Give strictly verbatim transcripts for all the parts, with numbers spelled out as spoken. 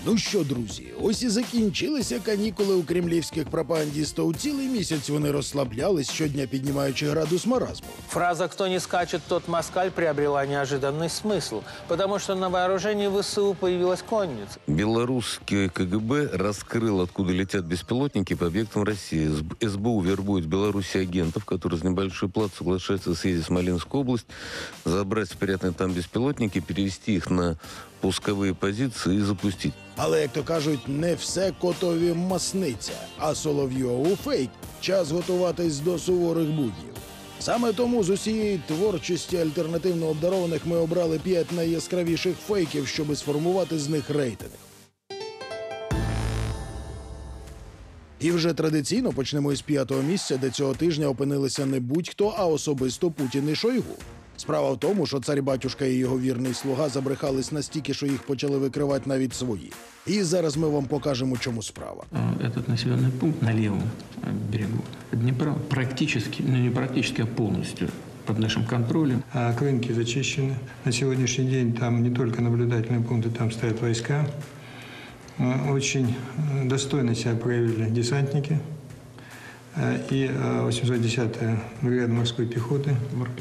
Ну що, друзі, ось і закінчилися канікули у кремлівських пропагандістів. Цілий місяць вони розслаблялись, щодня піднімаючи градус маразму. Фраза «кто не скачет, тот москаль» приобрела неожиданный смысл, потому что на вооружении ВСУ появилась конница. Белорусский КГБ раскрыл, откуда летят беспилотники по объектам России. СБУ вербует в Беларуси агентов, которые за небольшой плат соглашаются съездить в Смоленскую область, забрать спрятанные там беспилотники, перевести их на пусковые позиции и запустить. Але, як то кажуть, не все котові масниця, а Соловйову фейк. Час готуватись до суворих буднів. Саме тому з усієї творчості альтернативно обдарованих ми обрали п'ять найяскравіших фейків, щоб сформувати з них рейтинг. І вже традиційно почнемо із п'ятого місця, де цього тижня опинилися не будь-хто, а особисто Путін і Шойгу. Справа в тому, що цар-батюшка і його вірний слуга забрехались настільки, що їх почали викривати навіть свої. І зараз ми вам покажемо, чому справа. Этот населенный пункт на левом берегу Днепра практически, ну не практически, а полностью под нашим контролем. А рынки зачищены. На сегодняшний день там не только наблюдательные пункты, там стоят войска. Очень достойно себя проявили десантники и восемьсот десятая бригада морской пехоты.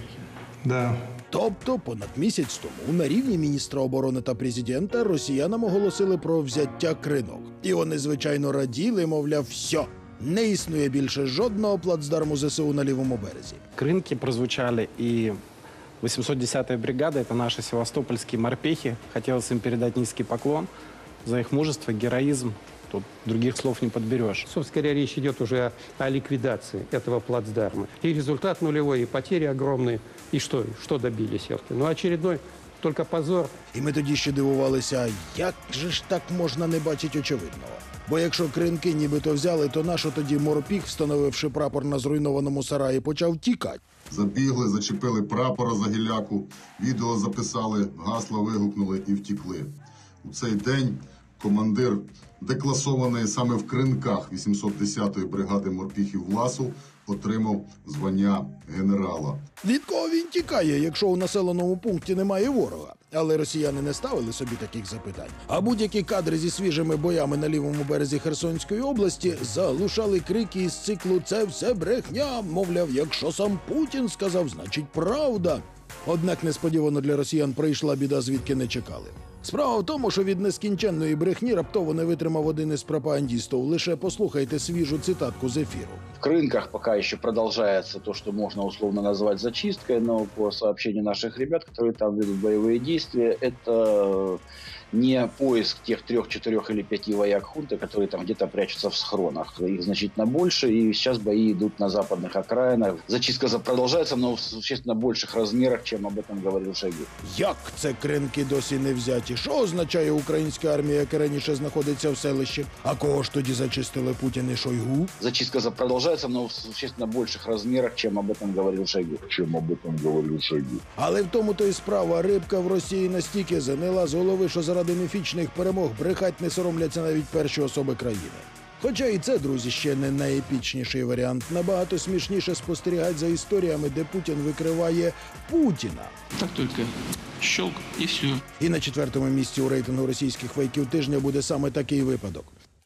Да. Тобто, понад місяць тому на рівні міністра оборони та президента росіянам оголосили про взяття Кринок. І вони, звичайно, раділи, мовляв, все, не існує більше жодного плацдарму ЗСУ на лівому березі. Кринки прозвучали, и восемьсот десятая бригада, это наши севастопольские морпехи. Хотелось им передать низкий поклон за их мужество, героизм. Тут других слов не подберешь. Собственно говоря, речь идет уже о ликвидации этого плацдарма. И результат нулевой, и потери огромные. И что, что добились? Ну, очередной только позор. І ми тоді ще дивувалися, як же ж так можна не бачити очевидного? Бо якщо Кринки нібито взяли, то нащо тоді морпіх, встановивши прапор на зруйнованому сараї, почав тікати? Забігли, зачепили прапора за гіляку, відео записали, гасло вигукнули і втікли. У цей день командир декласованої саме в Кринках вісімсот десятої бригади морпіхів ВЛАСу отримав звання генерала. Від кого він тікає, якщо у населеному пункті немає ворога? Але росіяни не ставили собі таких запитань. А будь-які кадри зі свіжими боями на лівому березі Херсонської області заглушали крики із циклу «Це все брехня», мовляв, якщо сам Путін сказав, значить правда. Однак несподівано для росіян прийшла біда, звідки не чекали. Справа в тому, що від нескінченної брехні раптово не витримав один із пропагандистів. Лише послухайте свіжу цитатку з ефіру. В Крынках пока еще продолжается то, что можно условно назвать зачисткой, но по сообщению наших ребят, которые там ведут боевые действия, это не поиск тех трех, четырех или пяти вояк хунты, которые там где-то прячутся в схронах. Их значительно больше, и сейчас бои идут на западных окраинах. Зачистка продолжается, но в существенно больших размерах, чем об этом говорил Шойгу. Як це Кринки досі не взяті? Що означає українська армія, яка раніше знаходиться в селищі? А кого ж тоді зачистили Путін і Шойгу? Зачистка продолжается, но в существенно больших размерах, чем об этом говорил Шойгу. Чем об этом говорил Шойгу. Але в тому-то і справа. Рибка в Росії настільки занила з голови, що заради міфічних перемог брехать не соромляться навіть перші особи країни. Хоча і це, друзі, ще не найепічніший варіант. Набагато смішніше спостерігати за історіями, де Путін викриває Путіна. Так только щелк и все. І на четвертому місці у рейтингу російських фейків тижня буде саме такий випадок.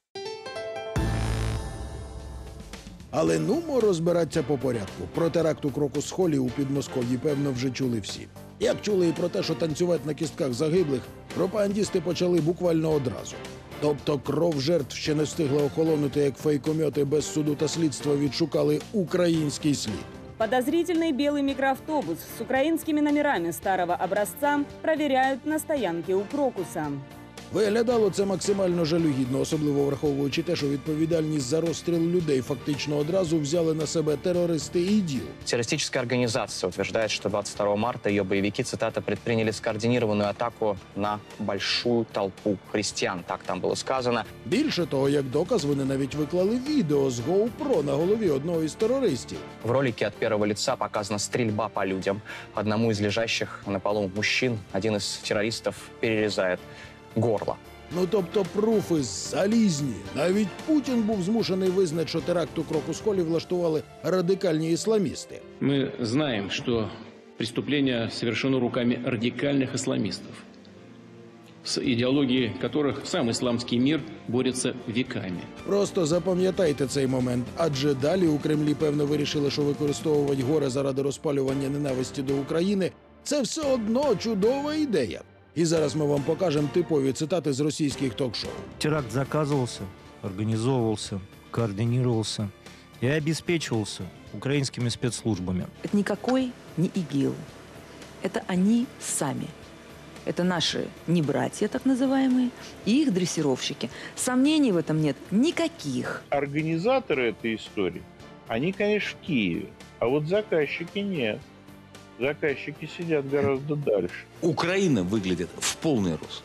Але нумо розбиратися по порядку. Про теракт у Крокус-Холі у Підмосков'ї, певно, вже чули всі. Як чули і про те, що танцювати на кістках загиблих, пропагандісти почали буквально одразу. Тобто кров жертв ще не встигла охолонути, як фейкомьоти без суду та слідства відшукали український слід. Подозрительный белый микроавтобус с украинскими номерами старого образца проверяют на стоянке у Крокуса. Виглядало це максимально жалюгідно, особливо враховуючи те, що відповідальність за розстріл людей фактично одразу взяли на себе терористи ІДІЛ. Террористическая организация утверждает, что двадцать второго марта ее боевики, цитата, предприняли скоординированную атаку на большую толпу христиан. Так там было сказано. Більше того, як доказ, вони навіть виклали відео з GoPro на голові одного із терористів. В ролике от первого лица показана стрельба по людям. Одному из лежащих на полу мужчин один из террористов перерезает горло. Ну, тобто пруфи залізні. Навіть Путін був змушений визнати, що теракт у Крокус-Холі влаштували радикальні ісламісти. Мы знаем, что преступление совершено руками радикальных исламистов. с идеологией которых сам исламский мир борется веками. Просто запам'ятайте цей момент, адже далі у Кремлі, певно, вирішили, що використовувати горе заради розпалювання ненависті до України – це все одно чудова ідея. І зараз ми вам покажемо типові цитати з російських ток-шоу. Теракт заказывался, организовывался, координировался и обеспечивался украинскими спецслужбами. Это никакой не ИГИЛ. Это они сами. Это наши не братья, так называемые, и их дрессировщики. Сомнений в этом нет никаких. Организаторы этой истории, они, конечно, в Киеве, а вот заказчики нет. Заказчики сидят гораздо дальше. Украина выглядит в полный рост.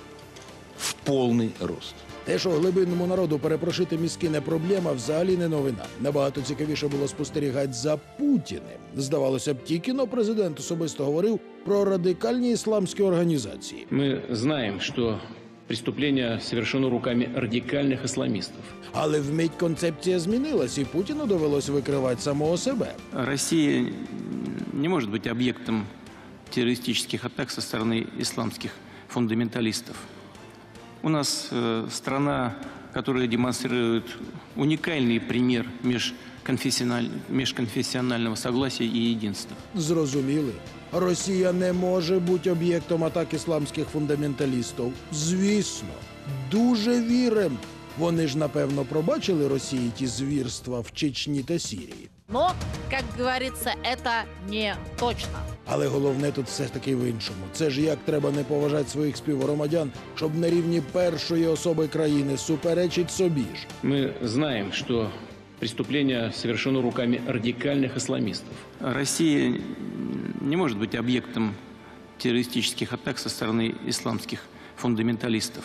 В полный рост. Те, що глибинному народу перепрошити мізки не проблема, взагалі не новина. Набагато цікавіше було спостерігати за Путіним. Здавалося б, тільки но президент особисто говорив про радикальні ісламські організації. Мы знаем, что преступление совершено руками радикальных исламистов. Але вмить концепція змінилась, і Путіну довелось викривати самого себе. Россия не может быть объектом террористических атак со стороны исламских фундаменталистов. У нас э, страна, которая демонстрирует уникальный пример межконфессиональ... межконфессионального согласия и единства. Зрозуміли. Росія не може бути об'єктом атак ісламських фундаменталістів. Звісно. Дуже вірим. Вони ж, напевно, пробачили Росії ті звірства в Чечні та Сирії. Но, как говорится, это не точно. Але головне тут все ж таки в іншому. Це ж як треба не поважати своїх співгромадян, щоб на рівні першої особи країни суперечить собі ж. Мы знаем, что преступление совершено руками радикальных исламистов. Россия не может быть объектом террористических атак со стороны исламских фундаменталистов.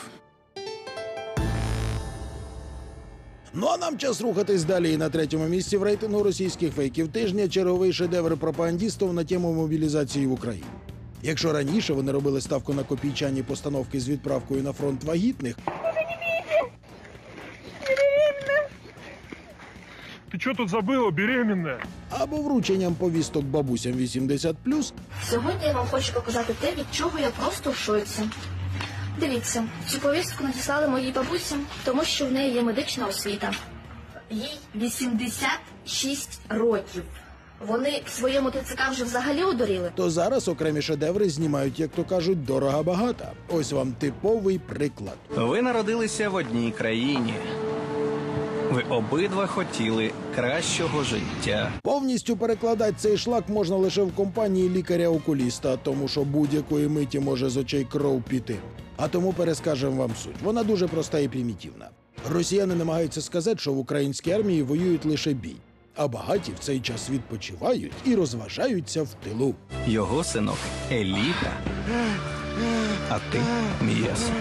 Ну а нам час рухатись далі. І на третьому місці в рейтингу російських фейків тижня черговий шедевр пропагандістів на тему мобілізації в Україні. Якщо раніше вони робили ставку на копійчані постановки з відправкою на фронт вагітних, Ти що тут забила, беременна? Або врученням повісток бабусям вісімдесят плюс, сьогодні я вам хочу показати те, від чого я просто в шоці. Дивіться, цю повістку надіслали моїй бабусі, тому що в неї є медична освіта. Їй вісімдесят шість років. Вони в своєму ТЦК вже взагалі одуріли. то зараз окремі шедеври знімають, як то кажуть, дорого-багато. Ось вам типовий приклад. Ви народилися в одній країні. Ви обидва хотіли кращого життя. Повністю перекладати цей шлак можна лише в компанії лікаря-окуліста, тому що будь-якої миті може з очей кров піти. А тому перескажемо вам суть. Вона дуже проста і примітивна. Росіяни намагаються сказати, що в українській армії воюють лише бій, а багаті в цей час відпочивають і розважаються в тилу. Його синок – еліта, а ти – м'ясо.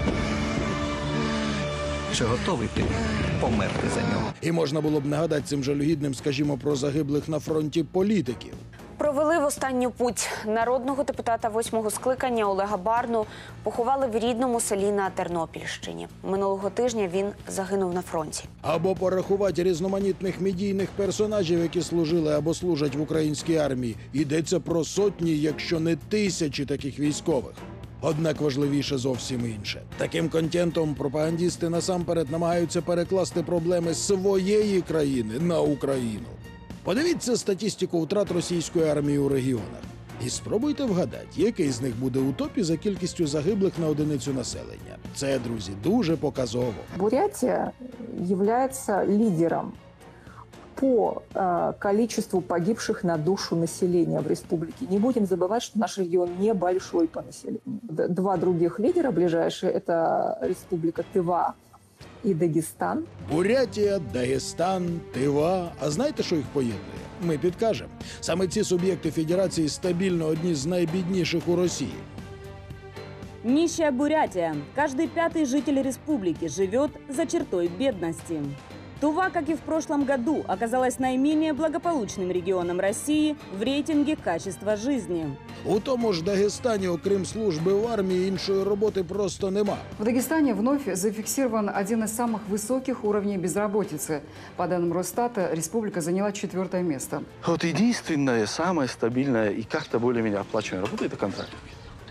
Чи готовий ти померти за нього? І можна було б нагадати цим жалюгідним, скажімо, про загиблих на фронті політиків. Провели в останню путь. Народного депутата восьмого скликання Олега Барну поховали в рідному селі на Тернопільщині. Минулого тижня він загинув на фронті. Або порахувати різноманітних медійних персонажів, які служили або служать в українській армії. Йдеться про сотні, якщо не тисячі таких військових. Однак важливіше зовсім інше. Таким контентом пропагандісти насамперед намагаються перекласти проблеми своєї країни на Україну. Подивіться статистику втрат російської армії у регіонах. І спробуйте вгадати, який з них буде у топі за кількістю загиблих на одиницю населення. Це, друзі, дуже показово. Бурятия является лидером по э, количеству погибших на душу населения в республике. Не будем забывать, что наш регион небольшой по населению. Д- два других лидера ближайшие – это республика Тыва і Дагестан. Бурятія, Дагестан, Тива. А знаєте, що їх поєднує? Ми підкажемо. Саме ці суб'єкти федерації стабільно одні з найбідніших у Росії. Нищая Бурятия. Каждый пятый житель республики живет за чертой бедности. Тува, как и в прошлом году, оказалась наименее благополучным регионом России в рейтинге качества жизни. У тому ж Дагестані, окрім служби в армії, іншої роботи просто нема. В Дагестане вновь зафиксирован один из самых высоких уровней безработицы. По данным Росстата, республика заняла четвертое место. Вот единственная, самая стабильная и как-то более-менее оплачиваемая работа – это контрактники.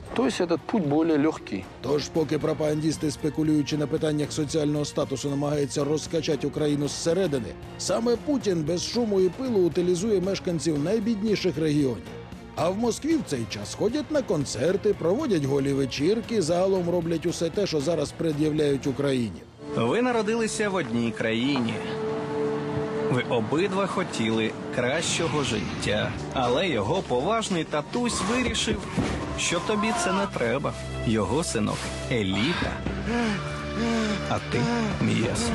То есть этот путь более легкий. Тож, поки пропагандісти, спекулюючи на питаннях соціального статусу, намагаються розкачати Україну зсередини, саме Путін без шуму і пилу утилізує мешканців найбідніших регіонів. А в Москві в цей час ходять на концерти, проводять голі вечірки, загалом роблять усе те, що зараз пред'являють Україні. Ви народилися в одній країні. Ви обидва хотіли кращого життя. Але його поважний татусь вирішив, що тобі це не треба. Його синок – еліта, а ти – м'ясо.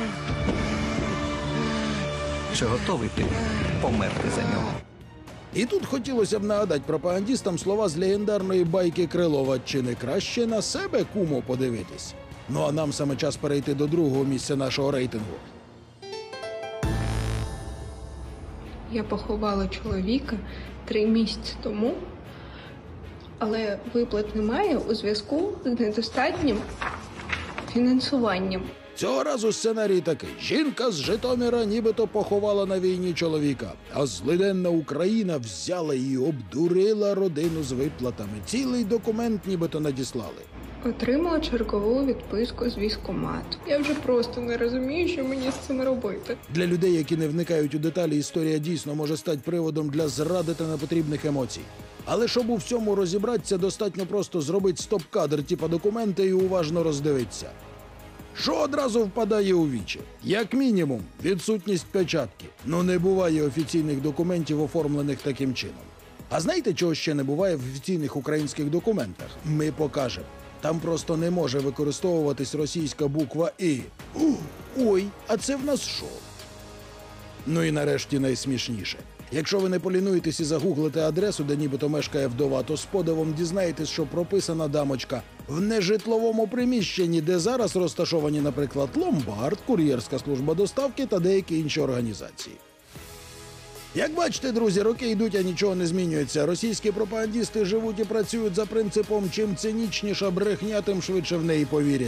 Чи готовий ти померти за нього? І тут хотілося б нагадати пропагандістам слова з легендарної байки Крилова «Чи не краще на себе, кумо, подивитись?». Ну а нам саме час перейти до другого місця нашого рейтингу. Я поховала чоловіка три місяці тому, але виплат немає у зв'язку з недостатнім фінансуванням. Цього разу сценарій такий. Жінка з Житомира нібито поховала на війні чоловіка, а злиденна Україна взяла і обдурила родину з виплатами. Цілий документ нібито надіслали. Отримала чергову відписку з військкомату. Я вже просто не розумію, що мені з цим робити. Для людей, які не вникають у деталі, історія дійсно може стати приводом для зради та непотрібних емоцій. Але щоб у всьому розібратися, достатньо просто зробити стоп-кадр типа документи і уважно роздивитися. Що одразу впадає у вічі? Як мінімум, відсутність печатки. Ну не буває офіційних документів, оформлених таким чином. А знаєте, чого ще не буває в офіційних українських документах? Ми покажемо. Там просто не може використовуватись російська буква «І». Ой, а це в нас що? Ну і нарешті найсмішніше. Якщо ви не полінуєтесь і загуглите адресу, де нібито мешкає вдова, то з подивом дізнаєтесь, що прописана дамочка в нежитловому приміщенні, де зараз розташовані, наприклад, ломбард, кур'єрська служба доставки та деякі інші організації. Як бачите, друзі, роки йдуть, а нічого не змінюється. Російські пропагандісти живуть і працюють за принципом «чим цинічніша брехня, тим швидше в неї повірять».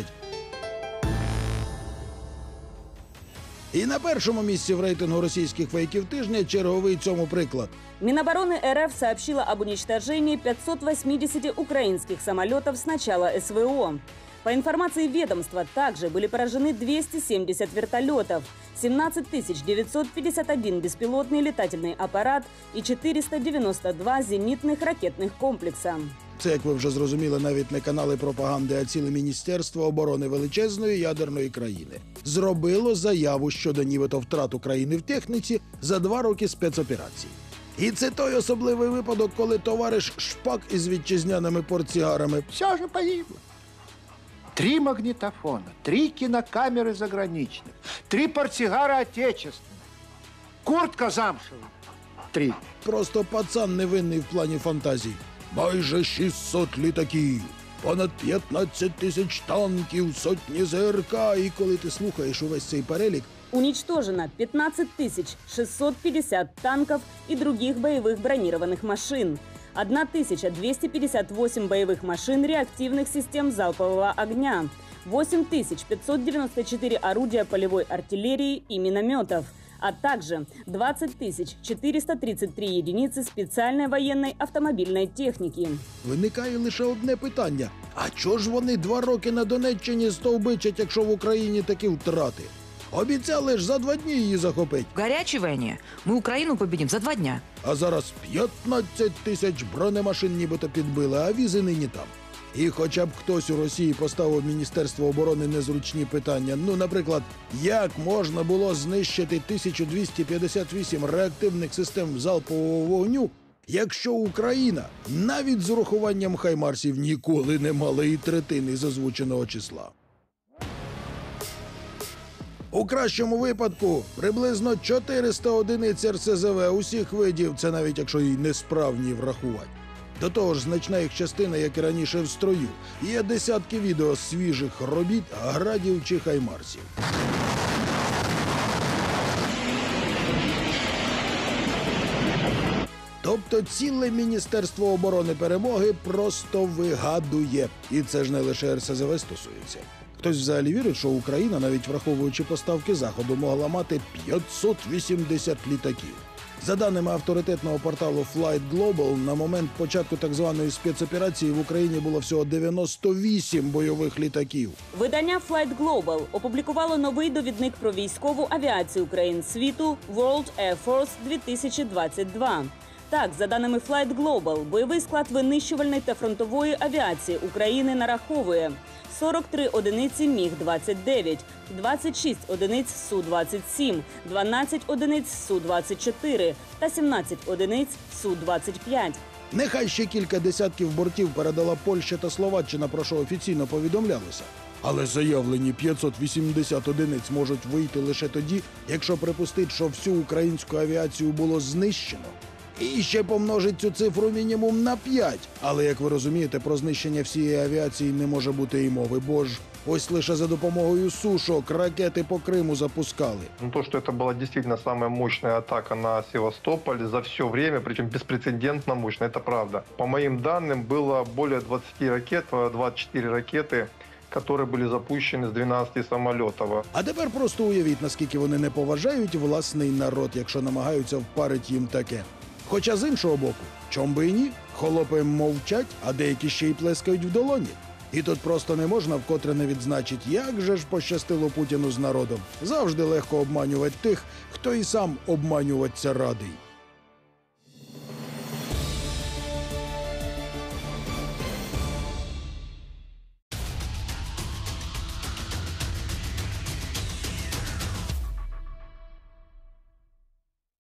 І на першому місці в рейтингу російських фейків тижня черговий цьому приклад. Минобороны РФ сообщила об уничтожении пятисот восьмидесяти украинских самолетов с начала СВО. По информации ведомства, также были поражены двести семьдесят вертолетов, семнадцать тысяч девятьсот пятьдесят один беспилотный летательный аппарат и четыреста девяносто два зенитных ракетных комплекса. Це, як ви вже зрозуміли, навіть не канали пропаганди, а ціле Міністерство оборони величезної ядерної країни зробило заяву щодо нібито втрат України в техніці за два роки спецоперацій. І це той особливий випадок, коли товариш Шпак із вітчизняними портсигарами все же погибло. Три магнитофона, три кинокамеры заграничных, три портсигара отечественных, куртка замшева. Три. Просто пацан невинний в плані фантазій. Майже шістсот літаків, понад п'ятнадцять тисяч танків, сотні ЗРК. І коли ти слухаєш увесь цей перелік, Уничтожено пятнадцать тысяч шестьсот пятьдесят танков и других боевых бронированных машин, тысяча двести пятьдесят восемь боевых машин реактивных систем залпового огня, восемь тысяч пятьсот девяносто четыре орудия полевой артиллерии и минометов, а также двадцать тысяч четыреста тридцать три единицы специальной военной автомобильной техники. Виникає лише одне питання. А чого ж вони два роки на Донеччині стовбичать, якщо в Україні такі втрати? Обіцяли ж за два дні її захопити. В гарячій війні ми Україну побідемо за два дня. А зараз п'ятнадцять тисяч бронемашин нібито підбили, а візи нині там. І хоча б хтось у Росії поставив Міністерство оборони незручні питання. Ну, наприклад, як можна було знищити тисячу двісті п'ятдесят вісім реактивних систем залпового вогню, якщо Україна навіть з урахуванням хаймарсів ніколи не мала і третини з озвученого числа. У кращому випадку приблизно чотириста одиниць ер ес зе ве усіх видів, це навіть якщо її несправні врахувати. До того ж, значна їх частина, як і раніше, в строю. Є десятки відео свіжих робіт, градів чи хаймарсів. Тобто ціле Міністерство оборони перемоги просто вигадує. І це ж не лише ер ес зе ве стосується. Хтось взагалі вірить, що Україна, навіть враховуючи поставки Заходу, могла мати п'ятсот вісімдесят літаків. За даними авторитетного порталу Flight Global, на момент початку так званої спецоперації в Україні було всього дев'яносто вісім бойових літаків. Видання Flight Global опублікувало новий довідник про військову авіацію країн світу World Air Force дві тисячі двадцять два. Так, за даними Flight Global, бойовий склад винищувальної та фронтової авіації України нараховує сорок три одиниці міг двадцять дев'ять, двадцять шість одиниць Су двадцять сім, дванадцять одиниць Су двадцять чотири та сімнадцять одиниць Су двадцять п'ять. Нехай ще кілька десятків бортів передала Польща та Словаччина, про що офіційно повідомлялося. Але заявлені п'ятсот вісімдесят одиниць можуть вийти лише тоді, якщо припустить, що всю українську авіацію було знищено. І ще помножить цю цифру мінімум на п'ять. Але, як ви розумієте, про знищення всієї авіації не може бути і мови, бо ж ось лише за допомогою сушок ракети по Криму запускали. Ну, то, что это была действительно самая мощная атака на Севастополь за все время, причем беспрецедентно мощная, это правда. По моим данным, было более двадцати ракет, двадцять чотири ракети, які були запущені з дванадцяти самольотів. А тепер просто уявіть, наскільки вони не поважають власний народ, якщо намагаються впарити їм таке. Хоча з іншого боку, чом би і ні, холопи мовчать, а деякі ще й плескають в долоні. І тут просто не можна вкотре не відзначити, як же ж пощастило Путіну з народом. Завжди легко обманювати тих, хто і сам обманюватися радий.